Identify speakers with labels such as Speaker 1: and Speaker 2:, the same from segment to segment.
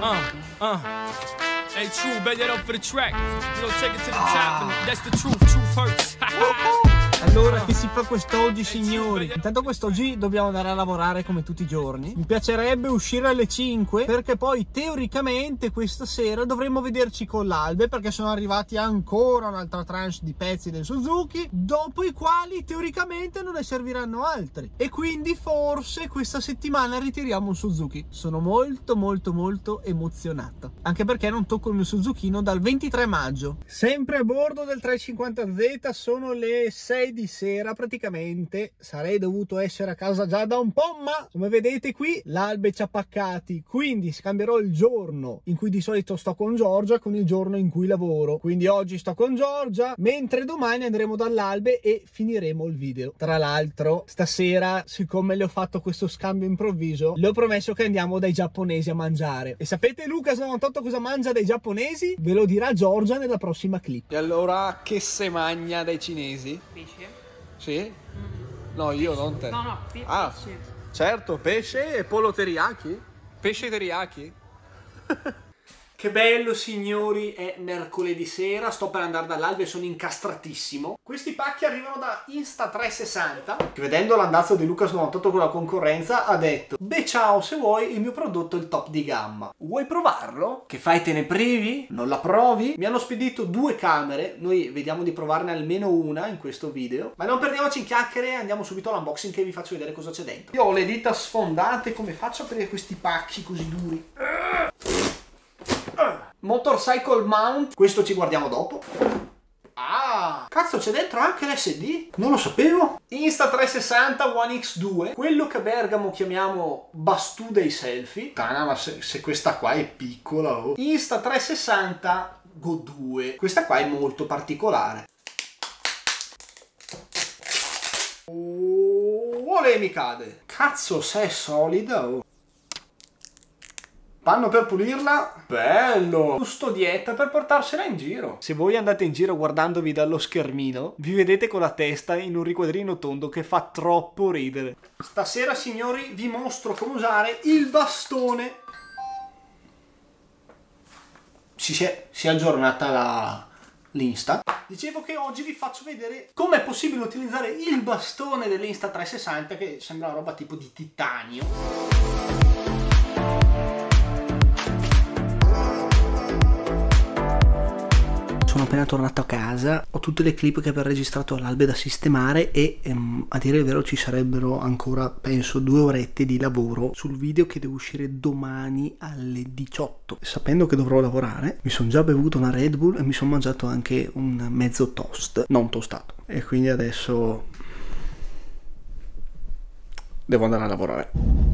Speaker 1: Hey, true, bet that up for the track. You know, take it to the top, and that's the truth. Truth hurts.
Speaker 2: Allora, che si fa quest'oggi, signori? Intanto quest'oggi dobbiamo andare a lavorare come tutti i giorni. Mi piacerebbe uscire alle 5 perché poi teoricamente questa sera dovremmo vederci con l'Albe, perché sono arrivati ancora un'altra tranche di pezzi del Suzuki, dopo i quali teoricamente non ne serviranno altri, e quindi forse questa settimana ritiriamo un Suzuki. Sono molto emozionato, anche perché non tocco il mio Suzukino dal 23 maggio. Sempre a bordo del 350Z, sono le 6 di sera praticamente. Sarei dovuto essere a casa già da un po', ma come vedete qui l'Albe ci ha paccati, quindi scambierò il giorno in cui di solito sto con Giorgia con il giorno in cui lavoro. Quindi oggi sto con Giorgia, mentre domani andremo dall'Albe e finiremo il video. Tra l'altro stasera, siccome le ho fatto questo scambio improvviso, le ho promesso che andiamo dai giapponesi a mangiare. E sapete Lucas98 cosa mangia dai giapponesi? Ve lo dirà Giorgia nella prossima clip.
Speaker 3: E allora che se magna dai cinesi?
Speaker 4: Pesce?
Speaker 3: Sì? No, io non te.
Speaker 4: No, pesce.
Speaker 3: Certo, pesce e pollo teriyaki? Pesce teriyaki?
Speaker 2: Che bello, signori, è mercoledì sera, sto per andare dall'Albe e sono incastratissimo. Questi pacchi arrivano da Insta360, che vedendo l'andazzo di Lucas98 con la concorrenza ha detto: beh ciao, se vuoi il mio prodotto è il top di gamma, vuoi provarlo? Che fai, te ne privi? Non la provi? Mi hanno spedito 2 camere, noi vediamo di provarne almeno una in questo video, ma non perdiamoci in chiacchiere, andiamo subito all'unboxing che vi faccio vedere cosa c'è dentro. Io ho le dita sfondate, come faccio a aprire questi pacchi così duri? Motorcycle mount, questo ci guardiamo dopo. Ah, cazzo, c'è dentro anche l'SD? Non lo sapevo. Insta360 One X2, quello che a Bergamo chiamiamo bastù dei selfie. Tana, ma se questa qua è piccola, oh. Insta360 Go 2, questa qua è molto particolare. Oh, lei mi cade. Cazzo, se è solida, oh. Panno per pulirla, bello! Custodietta per portarsela in giro. Se voi andate in giro guardandovi dallo schermino, vi vedete con la testa in un riquadrino tondo che fa troppo ridere. Stasera, signori, vi mostro come usare il bastone. Si è aggiornata l'Insta. Dicevo che oggi vi faccio vedere come è possibile utilizzare il bastone dell'Insta360, che sembra una roba tipo di titanio. Sono appena tornato a casa, ho tutte le clip che avevo registrato all'Albe da sistemare e a dire il vero ci sarebbero ancora, penso, 2 orette di lavoro sul video che deve uscire domani alle 18. Sapendo che dovrò lavorare, mi sono già bevuto una Red Bull e mi sono mangiato anche un mezzo toast, non tostato. E quindi adesso devo andare a lavorare.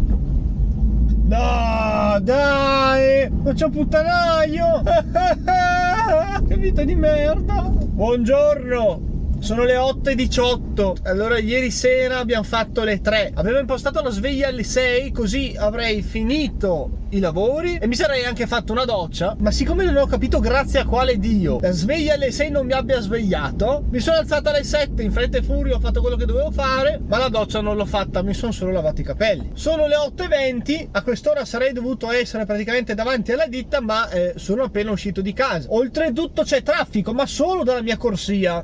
Speaker 2: No, dai, non c'ho puttanaio. Che vita di merda. Buongiorno, sono le 8:18. Allora ieri sera abbiamo fatto le 3. Avevo impostato la sveglia alle 6, così avrei finito i lavori e mi sarei anche fatto una doccia, ma siccome non ho capito grazie a quale dio la sveglia alle 6 non mi abbia svegliato, mi sono alzata alle 7 in fretta e furia, ho fatto quello che dovevo fare, ma la doccia non l'ho fatta, mi sono solo lavato i capelli. Sono le 8:20, a quest'ora sarei dovuto essere praticamente davanti alla ditta, ma sono appena uscito di casa. Oltretutto c'è traffico, ma solo dalla mia corsia.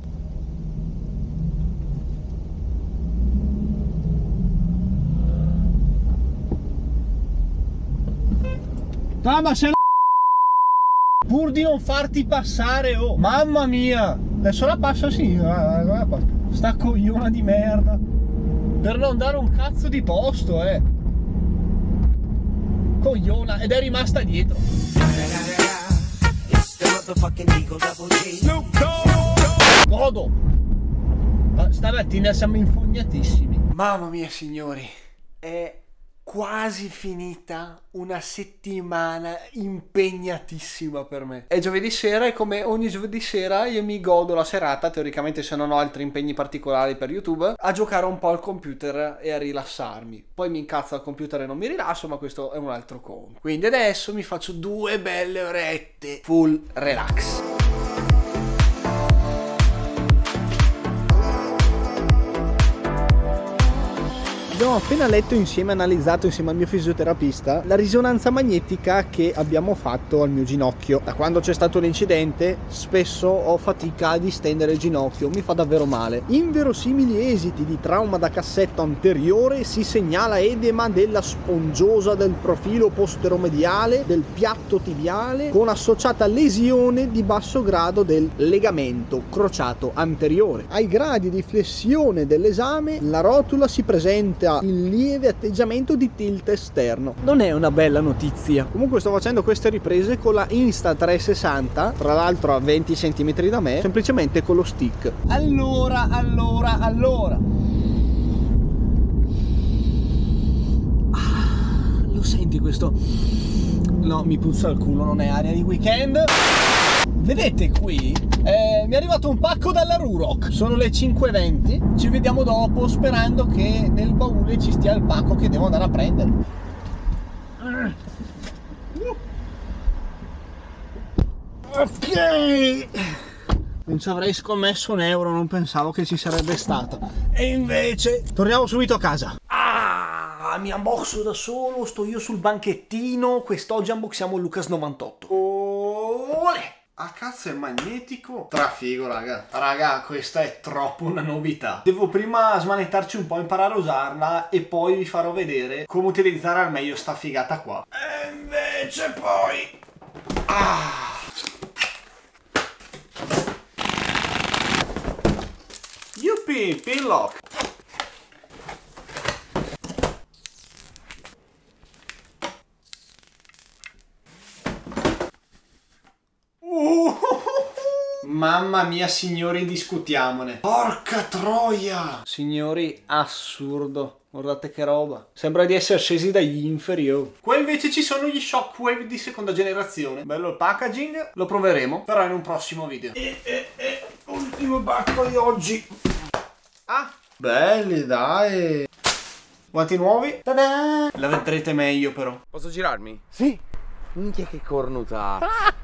Speaker 2: Ah, ma se pur di non farti passare, oh, mamma mia, adesso la passa, sì, sta cogliona di merda, per non dare un cazzo di posto, cogliona, ed è rimasta dietro. Godo, stamattina siamo infognatissimi. Mamma mia, signori, è quasi finita una settimana impegnatissima per me. È giovedì sera e come ogni giovedì sera io mi godo la serata, teoricamente se non ho altri impegni particolari per YouTube, a giocare un po' al computer e a rilassarmi. Poi mi incazza il computer e non mi rilasso, ma questo è un altro conto. Quindi adesso mi faccio 2 belle orette full relax. Abbiamo appena letto insieme, analizzato insieme al mio fisioterapista la risonanza magnetica che abbiamo fatto al mio ginocchio. Da quando c'è stato l'incidente spesso ho fatica a distendere il ginocchio, mi fa davvero male. In verosimili esiti di trauma da cassetto anteriore si segnala edema della spongiosa del profilo posteromediale del piatto tibiale con associata lesione di basso grado del legamento crociato anteriore. Ai gradi di flessione dell'esame la rotula si presenta in lieve atteggiamento di tilt esterno. Non è una bella notizia. Comunque sto facendo queste riprese con la Insta360, tra l'altro a 20 cm da me, semplicemente con lo stick. Allora. Lo senti questo? No, mi puzza il culo, non è aria di weekend. Vedete qui? Mi è arrivato un pacco dalla Ruroc. Sono le 5:20. Ci vediamo dopo, sperando che nel baule ci stia il pacco che devo andare a prendere. Ok. Non ci avrei scommesso un euro, non pensavo che ci sarebbe stato. E invece torniamo subito a casa. Mi unboxo da solo, sto io sul banchettino. Quest'oggi unboxiamo il Lucas 98. Olè! Ah cazzo, è magnetico? Trafigo, raga. Raga, questa è troppo una novità. Devo prima smanettarci un po', imparare a usarla e poi vi farò vedere come utilizzare al meglio sta figata qua. E invece poi... Yuppie, pinlock. Mamma mia signori, discutiamone. Porca troia. Signori, assurdo. Guardate che roba. Sembra di essere scesi dagli inferi. Qua invece ci sono gli Shockwave di seconda generazione. Bello il packaging. Lo proveremo, però in un prossimo video. Ultimo pacco di oggi. Belli dai. Guanti nuovi. Ta-da! La vedrete meglio però.
Speaker 3: Posso girarmi?
Speaker 2: Sì.
Speaker 3: Minchia che cornuta.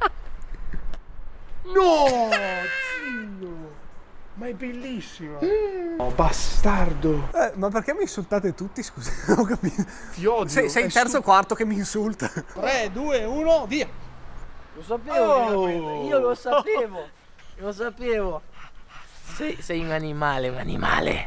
Speaker 2: No, zio, ma è bellissima.
Speaker 3: Oh, bastardo.
Speaker 2: Ma perché mi insultate tutti? Scusa, non ho capito.
Speaker 3: Ti odio.
Speaker 2: Sei il terzo o quarto che mi insulta. 3, 2, 1, via.
Speaker 4: Lo sapevo, io lo sapevo. Lo sapevo. Sei un animale, un animale.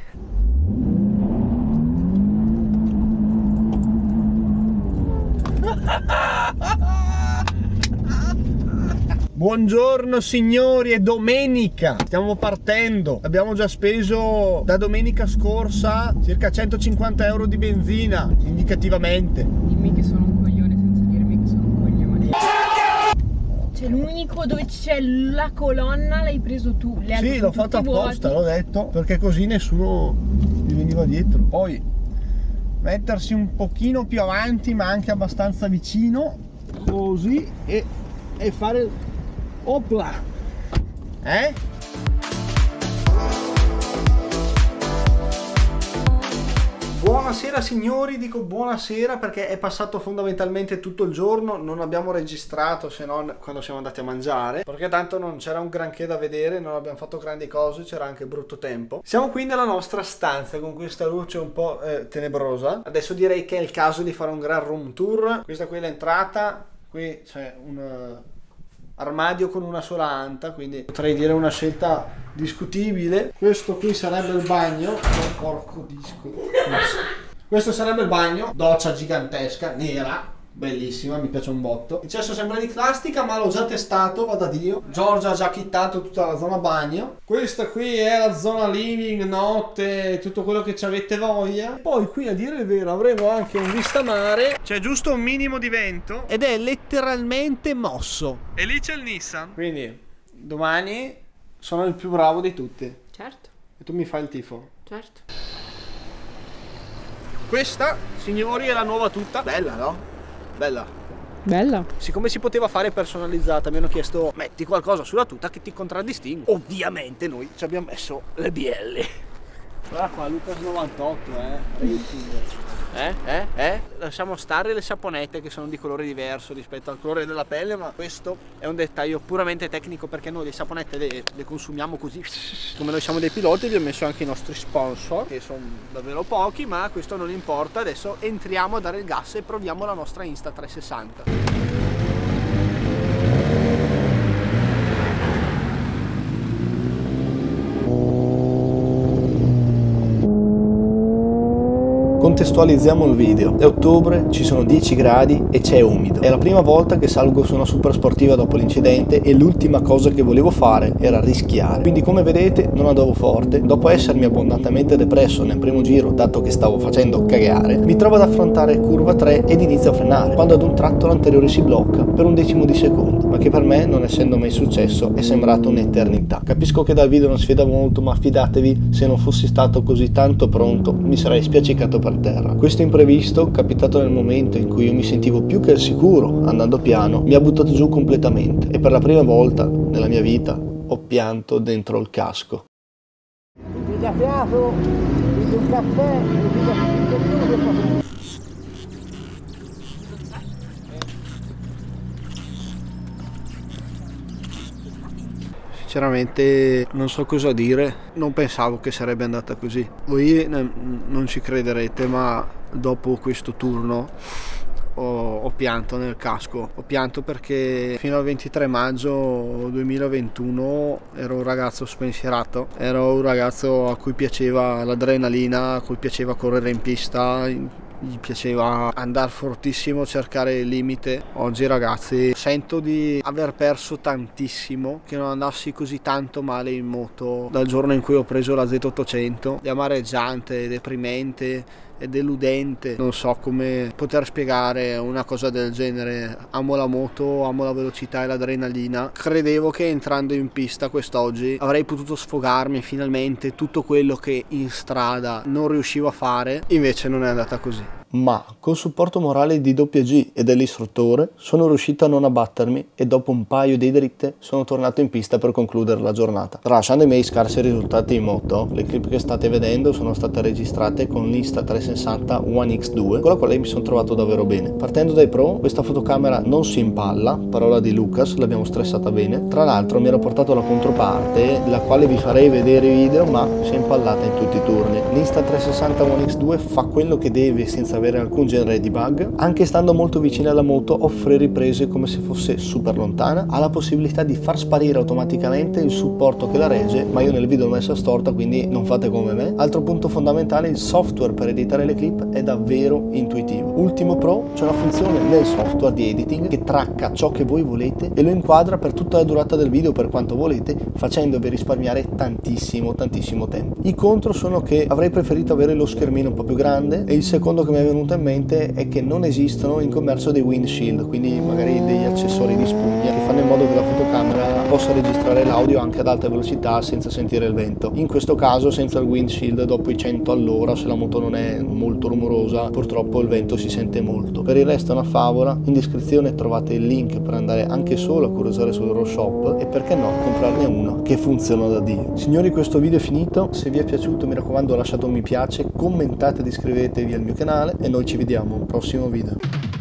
Speaker 2: Buongiorno signori, è domenica, stiamo partendo. Abbiamo già speso da domenica scorsa circa 150 euro di benzina, indicativamente.
Speaker 5: Dimmi che sono un coglione senza dirmi che sono un coglione. Cioè l'unico dove c'è la colonna l'hai preso tu. Le
Speaker 2: Sì, l'ho fatto apposta, l'ho detto, perché così nessuno mi veniva dietro. Poi mettersi un pochino più avanti ma anche abbastanza vicino, così, e fare... Opla! Buonasera signori, dico buonasera perché è passato fondamentalmente tutto il giorno, non abbiamo registrato se non quando siamo andati a mangiare, perché tanto non c'era un granché da vedere, non abbiamo fatto grandi cose, c'era anche brutto tempo. Siamo qui nella nostra stanza con questa luce un po' tenebrosa. Adesso direi che è il caso di fare un gran room tour. Questa qui è l'entrata, qui c'è un... armadio con una sola anta, quindi potrei dire una scelta discutibile. Questo qui sarebbe il bagno. Oh, porco disco. Questo sarebbe il bagno, doccia gigantesca, nera, bellissima, mi piace un botto. Il cesso sembra di plastica ma l'ho già testato, vada Dio. Giorgia ha già chittato tutta la zona bagno. Questa qui è la zona living, notte, tutto quello che ci avete voglia. Poi qui, a dire il vero, avremo anche un vistamare. C'è giusto un minimo di vento ed è letteralmente mosso. E lì c'è il Nissan. Quindi domani sono il più bravo di tutti.
Speaker 5: Certo,
Speaker 2: E tu mi fai il tifo.
Speaker 5: certo.
Speaker 2: Questa, signori, è la nuova tuta. Bella, no? Bella.
Speaker 5: Bella.
Speaker 2: Siccome si poteva fare personalizzata, mi hanno chiesto metti qualcosa sulla tuta che ti contraddistingue. Ovviamente noi ci abbiamo messo le bielle. Guarda qua, Lucas 98, Lasciamo stare le saponette che sono di colore diverso rispetto al colore della pelle, ma questo è un dettaglio puramente tecnico, perché noi le saponette le consumiamo così. Come noi siamo dei piloti, vi ho messo anche i nostri sponsor, che sono davvero pochi, ma questo non importa. Adesso entriamo a dare il gas e proviamo la nostra Insta360.
Speaker 6: Contestualizziamo il video. È ottobre, ci sono 10 gradi e c'è umido. È la prima volta che salgo su una super sportiva dopo l'incidente e l'ultima cosa che volevo fare era rischiare. Quindi, come vedete, non andavo forte. Dopo essermi abbondantemente depresso nel primo giro, dato che stavo facendo cagare, mi trovo ad affrontare curva 3 ed inizio a frenare, quando ad un tratto l'anteriore si blocca per un decimo di secondo, ma che per me, non essendo mai successo, è sembrato un'eternità. Capisco che dal video non si veda molto, ma fidatevi, se non fossi stato così tanto pronto, mi sarei spiaccicato per terra. Questo imprevisto, capitato nel momento in cui io mi sentivo più che al sicuro andando piano, mi ha buttato giù completamente e per la prima volta nella mia vita ho pianto dentro il casco. Sinceramente non so cosa dire, non pensavo che sarebbe andata così. Voi non ci crederete, ma dopo questo turno ho pianto nel casco. Ho pianto perché fino al 23 maggio 2021 ero un ragazzo spensierato, ero un ragazzo a cui piaceva l'adrenalina, a cui piaceva correre in pista, gli piaceva andare fortissimo, cercare il limite. Oggi, ragazzi, sento di aver perso tantissimo, che non andassi così tanto male in moto dal giorno in cui ho preso la Z800. È amareggiante, deprimente e deludente. Non so come poter spiegare una cosa del genere. Amo la moto, amo la velocità e l'adrenalina. Credevo che entrando in pista quest'oggi avrei potuto sfogarmi finalmente tutto quello che in strada non riuscivo a fare, invece non è andata così. Ma col supporto morale di WG e dell'istruttore sono riuscito a non abbattermi e dopo un paio di dritte sono tornato in pista per concludere la giornata. Tralasciando i miei scarsi risultati in moto, le clip che state vedendo sono state registrate con l'Insta360 One X2, con la quale mi sono trovato davvero bene. Partendo dai pro, questa fotocamera non si impalla, parola di Lucas, l'abbiamo stressata bene. Tra l'altro mi ero portato la controparte, la quale vi farei vedere i video, ma si è impallata in tutti i turni. L'Insta360 One X2 fa quello che deve senza avere alcun genere di bug. Anche stando molto vicino alla moto offre riprese come se fosse super lontana, ha la possibilità di far sparire automaticamente il supporto che la regge, ma io nel video l'ho messa storta, quindi non fate come me. Altro punto fondamentale, il software per editare le clip è davvero intuitivo. Ultimo pro, c'è una funzione nel software di editing che tracca ciò che voi volete e lo inquadra per tutta la durata del video per quanto volete, facendovi risparmiare tantissimo tempo. I contro sono che avrei preferito avere lo schermino un po' più grande, e il secondo che mi è venuto in mente è che non esistono in commercio dei windshield, quindi magari degli accessori di spugna che fanno in modo che la fotocamera possa registrare l'audio anche ad alta velocità senza sentire il vento. In questo caso, senza il windshield, dopo i 100 all'ora, se la moto non è molto rumorosa, purtroppo il vento si sente molto. Per il resto è una favola. In descrizione trovate il link per andare anche solo a curiosare sul loro shop e, perché no, comprarne uno che funziona da Dio. Signori, questo video è finito. Se vi è piaciuto, mi raccomando, lasciate un mi piace, commentate ed iscrivetevi al mio canale e noi ci vediamo al prossimo video.